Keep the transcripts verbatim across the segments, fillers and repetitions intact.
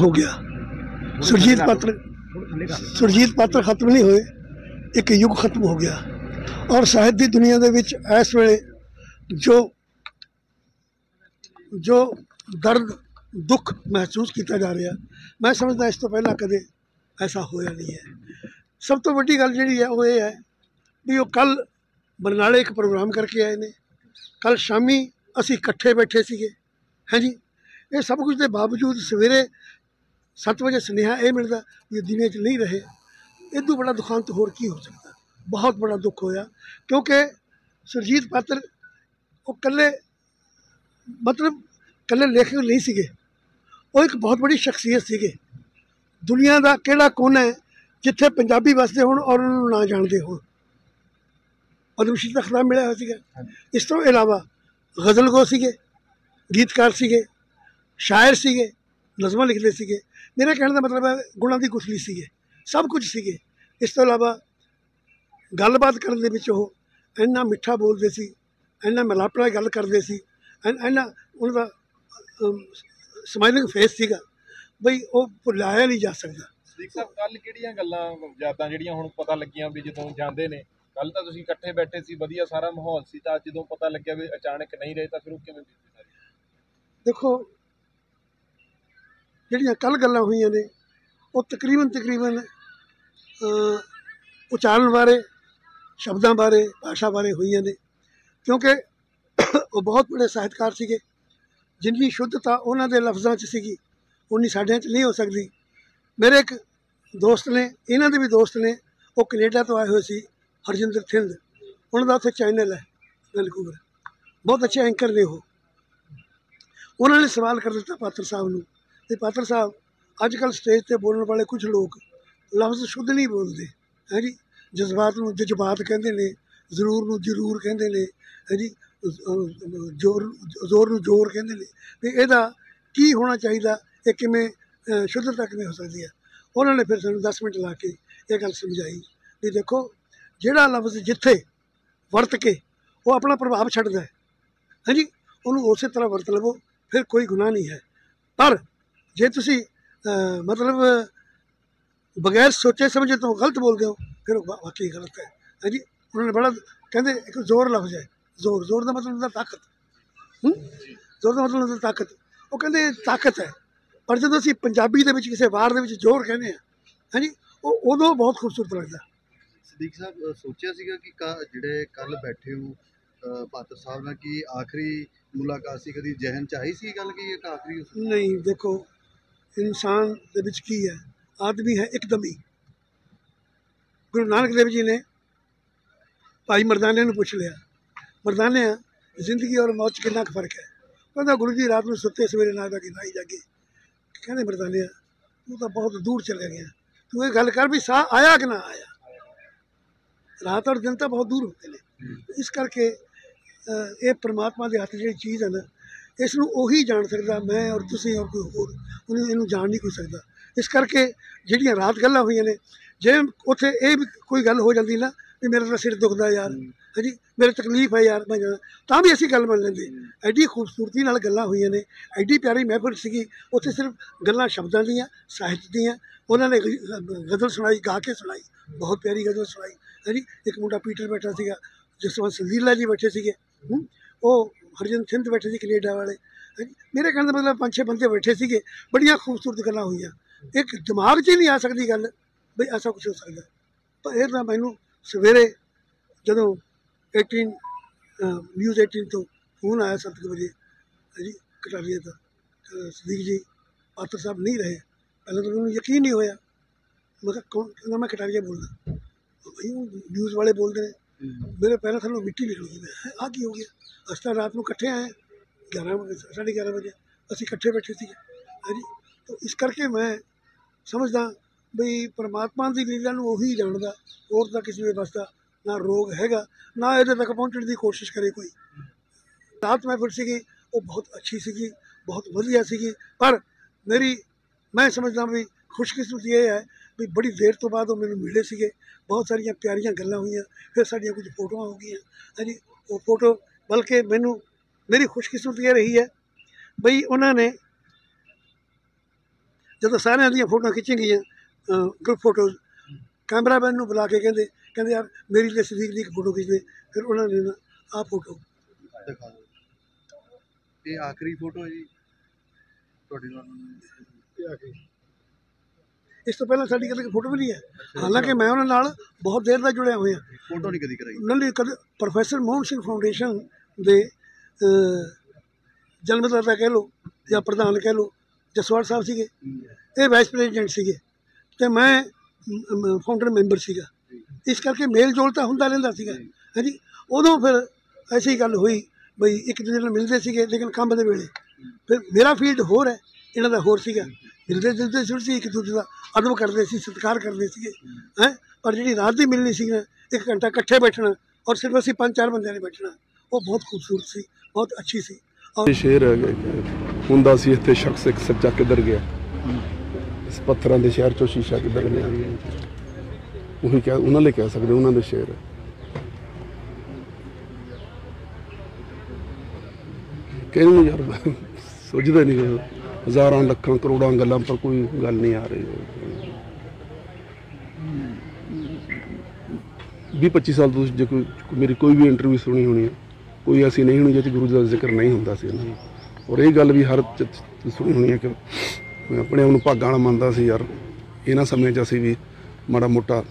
हो गया। सुरजीत पात्र सुरजीत पात्र खत्म नहीं होए, एक युग खत्म हो गया। और साहित्य की दुनिया दे विच इस वेले जो जो दर्द दुख महसूस किया जा रहा, मैं समझदा इस तो पहला कदे ऐसा होया नहीं है। सब तो वड्डी गल जिहड़ी है वो ये है भी वो कल बरनाले एक प्रोग्राम करके आए ने, कल शामी असी इकट्ठे बैठे सीगे, हैं जी। ये सब कुछ के बावजूद सवेरे सत्त बजे सुनेहा ये मिलता भी दुनिया च नहीं रहे। इदू बड़ा दुखांत होर की हो सकता। बहुत बड़ा दुख होया क्योंकि सुरजीत पात्र वो कल्ले मतलब कल्ले लेखक नहीं सीगे, वो एक बहुत बड़ी शख्सियत सीगे। दुनिया का किहड़ा कोना है जिथे पंजाबी वसदे होण और उन्होंने ना जानते हो। पद्मश्री का खिताब मिला हुआ सीगा। इस तो इलावा गज़ल गो सीगे, गीतकार सीगे, शायर सीगे, नज़मां लिखते सीगे। मेरा कहने का मतलब है गुणां दी गुठली सीगे, सब कुछ सीगे। इस तो इलावा गलबात करने दे विच ओह इन्ना मिठा बोलते सी, इन्ना मिलापड़ा गल करते सी, इन्ना उनका स्माइलिंग फेस सीगा बई वो भुलाया नहीं जा सकता। सदीक साहब कल किहड़ियां गल्लां यादां जिहड़ियां हुण पता लगियां भी जदों जांदे ने, कल तां तुसीं इकट्ठे बैठे सी, वधिया सारा माहौल सी, तां जदों पता लग्गिया भी अचानक नहीं रहे तां फिर ओह किवें बीती सारी? देखो जिहड़ियां कल गल्लां होईयां ने वो तकरीबन तकरीबन उचारण बारे, शब्दां बारे, भाषा बारे होईयां ने, क्योंकि वो बहुत बड़े साहित्यकार सीगे। जिन्नी शुद्धता उन्हां दे लफ्ज़ां च सीगी उन्नी साडियां च नहीं हो सकती। मेरे एक दोस्त ने, इन्हां दे भी दोस्त ने, वो कनेडा तो आए हुए सी, हरजिंदर थिंद, उन्होंने उत्थे चैनल है वैनकूवर, बहुत अच्छे एंकर ने वो। उन्होंने सवाल कर दिता पात्र साहब नूं कि पात्र साहब अजकल स्टेज पर बोलने वाले कुछ लोग लफ्ज़ शुद्ध नहीं बोलते, है जी। जज्बात नूं जज्बात कहते हैं, जरूर नूं जरूर कहते हैं, है जी। जोर जोर नूं जोर कहते हैं। तो यदा की होना चाहिए, ये किमें शुद्धता किमें हो सकती है। उन्होंने फिर सानूं दस मिनट ला के ये गल समझाई भी देखो जिहड़ा लफ्ज़ जिथे वरत के वो अपना प्रभाव छड्डदा है, है जी, उन्होंने उस तरह वरत लवो, फिर कोई गुनाह नहीं है। पर जे तुसी मतलब बगैर सोचे समझे तो गलत बोलते हो, फिर वाकई गलत है, है जी। उन्होंने बड़ा कहते एक जोर लफ्ज़ है, जोर जोर का मतलब होता ताकत, जोर का मतलब होता ताकत। वो कहते ताकत है, पर जो असीं पंजाबी दे विच किसी वार दे विच जोर कहने हैं जी, वो उदों बहुत खूबसूरत लगता। सदीक साहब सोचा सीगा कि जिहड़े कल बैठे हो पात्र साहब नाल की आखिरी मुलाकात सी, कदी जहन च आई सी गल कि एक आखिरी? नहीं, देखो इंसान दे विच की है, आदमी है एकदमी। गुरु नानक देव जी ने भाई मरदाने नूं पुछ लिया, मरदाने जिंदगी और मौत च कितना फर्क है? कहता गुरु जी रात में सुते सवेरे ना कि ना ही जागे। कहते मरदाने तू तो बहुत दूर चले गया, तू ये गल कर भी साह आया कि ना आया। रात और दिन तो बहुत दूर होते हैं। इस करके ये परमात्मा के हथ जी चीज़ है ना, इसनूं उही जान सकता, मैं और तुसीं और कोई होर उन्हें इनू जान नहीं कोई सकता। इस करके जिहड़ियां रात गल्लां होईयां ने, जे उत्थे ये भी कोई गल हो जाती ना भी मेरा तो सिर दुखदा यार, है जी, मेरे तकलीफ है यार, मैं जाना तां भी असीं गल मन लैंदे। एडी खूबसूरती नाल गल्लां होईयां ने, एडी प्यारी महफिल सीगी। उत्थे सिर्फ गल्लां शब्दां दियां, साहित्य दियां। उन्होंने गज़ल सुनाई, गा के सुनाई, बहुत प्यारी गज़ल सुनाई, है जी। एक मुंडा पीटर बैठा सीगा, जिस वक्त संजीला जी बैठे सीगे, वो हरजिंदर थिंद बैठे सी कनेडा वाले, है जी। मेरे कहने का मतलब पांच छे बंदे बैठे सीगे, बड़ियां खूबसूरत गल्लां होईयां। एक दिमाग च नहीं आ सकती गल बई ऐसा कुछ हो सकता। पर यह तो मैनू सवेरे जदों एटीन न्यूज़ एटीन तो फोन आया सत्त बजे, है जी, कटारिया का, सदीक जी पात्र साहब नहीं रहे। पहले तो उन्होंने यकीन नहीं होया, मैं कौन कहना, मैं कटारिया बोलना, भाई न्यूज़ वाले बोलते हैं। मेरे पैरों थल्लों मिट्टी निकल गई, मैं आ की हो गया। अस तो रात को कट्ठे आए, ग्यारह बजे साढ़े ग्यारह बजे असीं कट्ठे बैठे थे, है जी। तो इस करके मैं समझदा बई परमात्मा की लीला नूं उही जानदा, होर तां किसी दे बस दा ना रोग हैगा, ना इहदे तक पहुँचण की कोशिश करे कोई। रात महफिल सीगी वो बहुत अच्छी सीगी, बहुत वधिया सीगी। पर मेरी मैं समझदा भी खुशकिस्मती ये है भी बड़ी देर तो बाद वो मैनूं मिले सीगे, बहुत सारिया प्यारियां गल्लां होईयां, फिर साडियां कुछ फोटोआं हो गई, है जी। वो फोटो बल्कि मैनूं मेरी खुशकिस्मती ये रही है बई उन्होंने ਜਦੋਂ ਸਾਰਿਆਂ ਦੀਆਂ ਫੋਟੋਆਂ ਖਿੱਚੀਆਂ ਗਈਆਂ ਗਰੁੱਪ ਫੋਟੋਜ਼, ਕੈਮਰਾਮੈਨ ਨੂੰ ਬੁਲਾ ਕੇ ਕਹਿੰਦੇ ਕਹਿੰਦੇ ਯਾਰ ਮੇਰੀ ਤੇ ਸਦੀਕ ਦੀ ਇੱਕ ਫੋਟੋ ਖਿੱਚ ਦੇ। ਫਿਰ ਉਹਨਾਂ ਨੇ ਨਾ ਆਹ ਫੋਟੋ ਦਿਖਾ ਦਿਓ। ਇਹ ਆਖਰੀ ਫੋਟੋ ਹੈ ਜੀ ਤੁਹਾਡੇ ਨਾਲ? ਇਸ ਤੋਂ ਪਹਿਲਾਂ ਸਾਡੀ ਕਦੇ ਫੋਟੋ ਵੀ ਨਹੀਂ ਹੈ, ਹਾਲਾਂਕਿ ਮੈਂ ਉਹਨਾਂ ਨਾਲ ਬਹੁਤ ਦੇਰ ਦਾ ਜੁੜਿਆ ਹੋਇਆ। ਫੋਟੋ ਨਹੀਂ ਕਦੀ ਕਰਾਈ? ਉਹਨਾਂ ਨੇ ਕਦੇ ਪ੍ਰੋਫੈਸਰ ਮੋਹਨ ਸਿੰਘ ਫਾਊਂਡੇਸ਼ਨ ਦੇ ਜਨਮਦਾਤਾ ਕਹਿ ਲਓ ਜਾਂ ਪ੍ਰਧਾਨ ਕਹਿ ਲਓ, ਜਸਵਾਲ ਸਾਹਿਬ ਸੀਗੇ, ਇਹ ਵਾਈਸ ਪ੍ਰੈਜ਼ੀਡੈਂਟ ਸੀਗੇ ਅਤੇ ਮੈਂ ਫਾਊਂਡਰ ਮੈਂਬਰ ਸੀਗਾ। ਇਸ ਕਰਕੇ ਮੇਲ ਜੋਲ ਤਾਂ ਹੁੰਦਾ ਰਹਿੰਦਾ ਸੀਗਾ। ਹਾਂਜੀ, ਉਦੋਂ ਫਿਰ ਐਸੀ ਗੱਲ ਹੋਈ ਬਈ ਇੱਕ ਦੂਜੇ ਨਾਲ ਮਿਲਦੇ ਸੀਗੇ, ਲੇਕਿਨ ਕੰਮ ਦੇ ਵੇਲੇ ਫਿਰ ਮੇਰਾ ਫੀਲਡ ਹੋਰ ਹੈ, ਇਹਨਾਂ ਦਾ ਹੋਰ ਸੀਗਾ। ਮਿਲਦੇ ਜੁਲਦੇ ਜ਼ਰੂਰ ਸੀ, ਇੱਕ ਦੂਜੇ ਦਾ ਅਦਬ ਕਰਦੇ ਸੀ, ਸਤਿਕਾਰ ਕਰਦੇ ਸੀਗੇ ਹੈਂ। ਪਰ ਜਿਹੜੀ ਰਾਤ ਦੀ ਮਿਲਣੀ ਸੀ ਨਾ, ਇੱਕ ਘੰਟਾ ਇਕੱਠੇ ਬੈਠਣਾ ਔਰ ਸਿਰਫ ਅਸੀਂ ਪੰਜ ਚਾਰ ਬੰਦਿਆਂ ਨੇ ਬੈਠਣਾ, ਉਹ ਬਹੁਤ ਖੂਬਸੂਰਤ ਸੀ, ਬਹੁਤ ਅੱਛੀ ਸੀ। ਇਹ ਸ਼ੇਰ ਹੈ ਹੁੰਦਾ ਸੀ ਇੱਥੇ ਸ਼ਖਸ ਇੱਕ ਸੱਚਾ ਕਿੱਧਰ ਗਿਆ, ਇਸ ਪੱਥਰਾਂ ਦੇ ਸ਼ਹਿਰ ਚੋਂ ਸ਼ੀਸ਼ਾ ਕਿੱਧਰ ਗਿਆ। ਉਹੀ ਕਹਿ ਉਹਨਾਂ ਲਈ ਕਹਿ ਸਕਦੇ, ਉਹਨਾਂ ਦੇ ਸ਼ੇਰ ਹੈ। ਕਹਿੰਦੇ ਨੂੰ ਯਾਰ ਸੋਚਦਾ ਨਹੀਂ, ਹਜ਼ਾਰਾਂ ਲੱਖਾਂ ਕਰੋੜਾਂ ਗੱਲਾਂ ਪਰ ਕੋਈ ਗੱਲ ਨਹੀਂ ਆ ਰਹੀ। ਵੀਹ ਪੱਚੀ ਸਾਲ ਤੋਂ ਜੇ ਕੋਈ ਮੇਰੀ ਕੋਈ ਵੀ ਇੰਟਰਵਿਊ ਸੁਣੀ ਹੋਣੀ ਹੈ, ਕੋਈ ਐਸੀ ਨਹੀਂ ਹੋਣੀ ਜਿਹਦੇ 'ਚ ਗੁਰੂ ਦਾ ਜ਼ਿਕਰ ਨਹੀਂ ਹੁੰਦਾ ਸੀ। ਔਰ ਇਹ ਗੱਲ ਵੀ ਹਰ ਸੁਣੀ ਹੋਣੀ ਹੈ ਕਿ ਮੈਂ ਆਪਣੇ ਆਪ ਨੂੰ ਭਾਗਾਂ ਵਾਲਾ ਮੰਨਦਾ ਸੀ ਯਾਰ, ਇਹਨਾਂ ਸਮੇਂ 'ਚ ਅਸੀਂ ਵੀ ਮਾੜਾ ਮੋਟਾ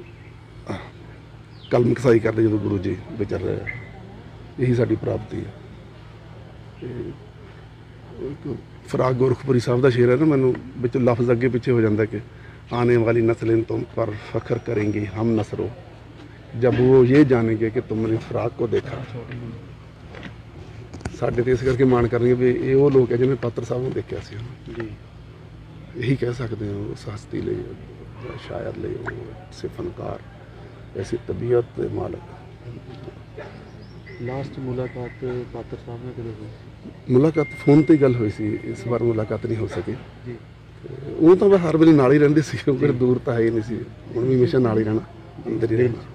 ਕਲਮ ਕਸਾਈ ਕਰਦੇ ਜਦੋਂ ਗੁਰੂ ਜੀ ਵਿਚਰ ਰਹੇ ਆ। ਇਹੀ ਸਾਡੀ ਪ੍ਰਾਪਤੀ ਹੈ। ਅਤੇ ਫਰਾਗ ਗੋਰਖਪੁਰੀ ਸਾਹਿਬ ਦਾ ਸ਼ੇਰ ਹੈ ਨਾ, ਮੈਨੂੰ ਵਿੱਚ ਲਫ਼ਜ਼ ਅੱਗੇ ਪਿੱਛੇ ਹੋ ਜਾਂਦਾ ਕਿ ਆने वाली नस्लें तुम पर फख्र करेंगी हम नसरों जब वो ये जानेंगे कि तुमने फराक को देखा। ਸਾਡੇ ਤੇ ਇਸ ਕਰਕੇ ਮਾਣ ਕਰਨਗੇ ਵੀ ਇਹ ਉਹ ਲੋਕ ਹੈ ਜਿਹਨੇ ਪਾਤਰ ਸਾਹਿਬ ਨੂੰ ਦੇਖਿਆ ਸੀ ਜੀ। ਇਹੀ ਕਹਿ ਸਕਦੇ ਹਾਂ ਉਸ ਹਸਤੀ ਲਈ, ਸ਼ਾਇਰ ਲਈ, ਸੇ ਫਨਕਾਰ, ਐਸੀ ਤਬੀਅਤ ਦੇ ਮਾਲਕ। ਲਾਸਟ ਮੁਲਾਕਾਤ ਪਾਤਰ ਸਾਹਿਬ ਨਾਲ ਕਦੋਂ ਹੋਈ? ਮੁਲਾਕਾਤ ਫੋਨ ਤੇ ਗੱਲ ਹੋਈ ਸੀ, ਇਸ ਵਾਰ ਮੁਲਾਕਾਤ ਨਹੀਂ ਹੋ ਸਕੀ ਜੀ। ਉਹ ਤਾਂ ਬਸ ਹਰ ਵੇਲੇ ਨਾਲ ਹੀ ਰਹਿੰਦੇ ਸੀ, ਉਹ ਫਿਰ ਦੂਰ ਤਾਂ ਹੈ ਹੀ ਨਹੀਂ ਸੀ। ਹੁਣ ਵੀ ਹਮੇਸ਼ਾ ਨਾਲ ਹੀ ਰਹਿਣਾ, ਅੰਦਰ ਹੀ ਰਹਿਣਾ।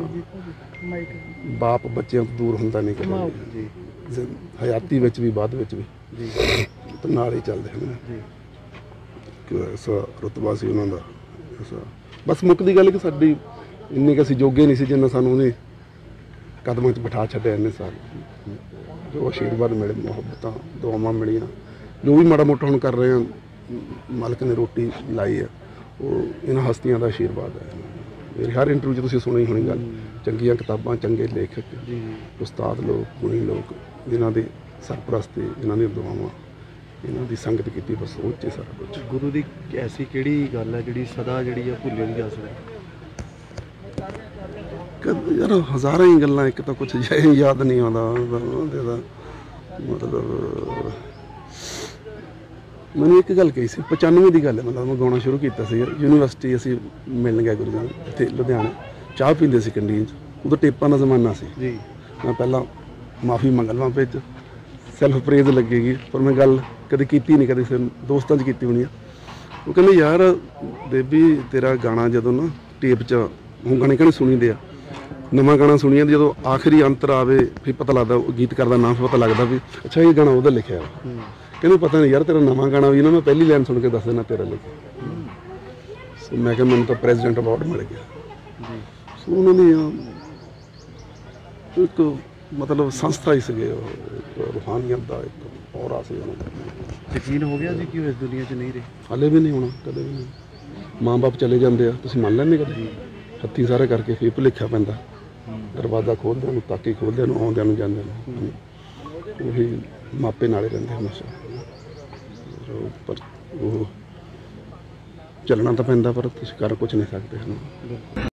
ਬਾਪ ਬੱਚਿਆਂ ਤੋਂ ਦੂਰ ਹੁੰਦਾ ਨਹੀਂ ਕਦੇ, ਹਯਾਤੀ ਵਿੱਚ ਵੀ ਬਾਅਦ ਵਿੱਚ ਵੀ ਤਾਂ ਨਾਲ ਹੀ ਚੱਲਦੇ ਹਨ ਜੀ। ਐਸਾ ਰੁਤਬਾ ਸੀ ਉਹਨਾਂ ਦਾ। ਐਸਾ ਬਸ ਮੁੱਕਦੀ ਗੱਲ ਕਿ ਸਾਡੀ ਇੰਨੀ ਕੁ ਅਸੀਂ ਜੋਗੇ ਨਹੀਂ ਸੀ ਜਿੰਨਾ ਸਾਨੂੰ ਉਹਨੇ ਕਦਮਾਂ 'ਚ ਬਿਠਾ ਛੱਡਿਆ ਇੰਨੇ ਸਾਲ। ਜੋ ਆਸ਼ੀਰਵਾਦ ਮਿਲੇ, ਮੁਹੱਬਤਾਂ, ਦੁਆਵਾਂ ਮਿਲੀਆਂ, ਜੋ ਵੀ ਮਾੜਾ ਮੋਟਾ ਹੁਣ ਕਰ ਰਹੇ ਹਾਂ, ਮਾਲਕ ਨੇ ਰੋਟੀ ਲਾਈ ਹੈ, ਉਹ ਇਹਨਾਂ ਹਸਤੀਆਂ ਦਾ ਆਸ਼ੀਰਵਾਦ ਹੈ। ਮੇਰੀ ਹਰ ਇੰਟਰਵਿਊ 'ਚ ਤੁਸੀਂ ਸੁਣੀ ਹੋਣੀ ਗੱਲ, ਚੰਗੀਆਂ ਕਿਤਾਬਾਂ, ਚੰਗੇ ਲੇਖਕ, ਉਸਤਾਦ ਲੋਕ, ਗੁਣੀ ਲੋਕ, ਜਿਨ੍ਹਾਂ ਦੀ ਸਰਪ੍ਰਸਤੀ, ਜਿਨ੍ਹਾਂ ਦੀਆਂ ਦੁਆਵਾਂ, ਇਹਨਾਂ ਦੀ ਸੰਗਤ ਕੀਤੀ, ਬਸ ਉਹ 'ਚ ਸਾਰਾ ਕੁਝ। ਗੁਰੂ ਦੀ ਐਸੀ ਕਿਹੜੀ ਗੱਲ ਹੈ ਜਿਹੜੀ ਸਦਾ ਜਿਹੜੀ ਆ ਭੁੱਲੀ ਨਹੀਂ ਜਾ ਸਕਦੀ? ਯਾਰ ਹਜ਼ਾਰਾਂ ਹੀ ਗੱਲਾਂ, ਇੱਕ ਤਾਂ ਕੁਛ ਯਾਦ ਨਹੀਂ ਆਉਂਦਾ ਉਹਦੇ ਦਾ। ਮਤਲਬ ਮੈਨੂੰ ਇੱਕ ਗੱਲ ਕਹੀ ਸੀ, ਪਚਾਨਵੇਂ ਦੀ ਗੱਲ ਹੈ, ਮਤਲਬ ਮੈਂ ਗਾਉਣਾ ਸ਼ੁਰੂ ਕੀਤਾ ਸੀ ਯੂਨੀਵਰਸਿਟੀ, ਅਸੀਂ ਮਿਲਣ ਗਏ ਗੁਰੂ ਜੀ ਇੱਥੇ ਲੁਧਿਆਣੇ, ਚਾਹ ਪੀਂਦੇ ਸੀ ਕੰਟੀਨ 'ਚ। ਉਦੋਂ ਟੇਪਾਂ ਦਾ ਜ਼ਮਾਨਾ ਸੀ ਜੀ। ਮੈਂ ਪਹਿਲਾਂ ਮਾਫੀ ਮੰਗ ਲਵਾਂ ਵਿੱਚ ਸੈਲਫ ਪ੍ਰੇਜ਼ ਲੱਗੇਗੀ, ਪਰ ਮੈਂ ਗੱਲ ਕਦੇ ਕੀਤੀ ਨਹੀਂ, ਕਦੇ ਫਿਰ ਦੋਸਤਾਂ 'ਚ ਕੀਤੀ ਹੋਣੀ ਆ। ਉਹ ਕਹਿੰਦੇ ਯਾਰ ਦੇਵੀ ਤੇਰਾ ਗਾਣਾ ਜਦੋਂ ਨਾ ਟੇਪ 'ਚ, ਹੁਣ ਗਾਣੇ ਕਹਿੰਦੇ ਸੁਣੀਦੇ ਆ, ਨਵਾਂ ਗਾਣਾ ਸੁਣੀਏ ਜਦੋਂ ਆਖਰੀ ਅੰਤਰ ਆਵੇ ਫਿਰ ਪਤਾ ਲੱਗਦਾ, ਗੀਤਕਾਰ ਦਾ ਨਾਮ ਫਿਰ ਪਤਾ ਲੱਗਦਾ ਵੀ ਅੱਛਾ ਇਹ ਗਾਣਾ ਉਹਦਾ ਲਿਖਿਆ। ਕਹਿੰਦੇ ਪਤਾ ਨਹੀਂ ਯਾਰ ਤੇਰਾ ਨਵਾਂ ਗਾਣਾ ਵੀ ਨਾ ਮੈਂ ਪਹਿਲੀ ਲਾਈਨ ਸੁਣ ਕੇ ਦੱਸ ਦੇਣਾ ਤੇਰਾ ਲਿਖਿਆ। ਸੋ ਮੈਂ ਕਿਹਾ ਮੈਨੂੰ ਤਾਂ ਪ੍ਰੈਜ਼ੀਡੈਂਟ ਅਵਾਰਡ ਮਿਲ ਗਿਆ। ਸੋ ਉਹਨਾਂ ਦੀ ਇੱਕ ਮਤਲਬ ਸੰਸਥਾ ਹੀ ਸੀਗੇ, ਰੂਹਾਨੀਅਤ ਦਾ ਇੱਕ ਔਰਾ ਸੀ ਉਹਨਾਂ ਦਾ। ਯਕੀਨ ਹੋ ਗਿਆ ਸੀ ਕਿ ਉਹ ਇਸ ਦੁਨੀਆ 'ਚ ਨਹੀਂ ਰਹੇ? ਹਾਲੇ ਵੀ ਨਹੀਂ ਹੋਣਾ, ਕਦੇ ਵੀ ਨਹੀਂ। ਮਾਂ ਬਾਪ ਚਲੇ ਜਾਂਦੇ ਆ, ਤੁਸੀਂ ਮੰਨ ਲੈਂਦੇ ਕਦੇ? ਹੱਥੀਂ ਸਾਰੇ ਕਰਕੇ ਫਿਰ ਭੁਲੇਖਾ ਪੈਂਦਾ, ਦਰਵਾਜ਼ਾ ਖੋਲ੍ਹਦਿਆਂ ਨੂੰ, ਤਾਕੀ ਖੋਲ੍ਹਦਿਆਂ ਨੂੰ, ਆਉਂਦਿਆਂ ਨੂੰ, ਜਾਂਦਿਆਂ ਨੂੰ, ਉਹੀ ਮਾਪੇ ਨਾਲੇ ਰਹਿੰਦੇ ਹਮੇਸ਼ਾ। ਪਰ ਉਹ ਚੱਲਣਾ ਤਾਂ ਪੈਂਦਾ, ਪਰ ਤੁਸੀਂ ਕਰ ਕੁਛ ਨਹੀਂ ਸਕਦੇ ਹਨ।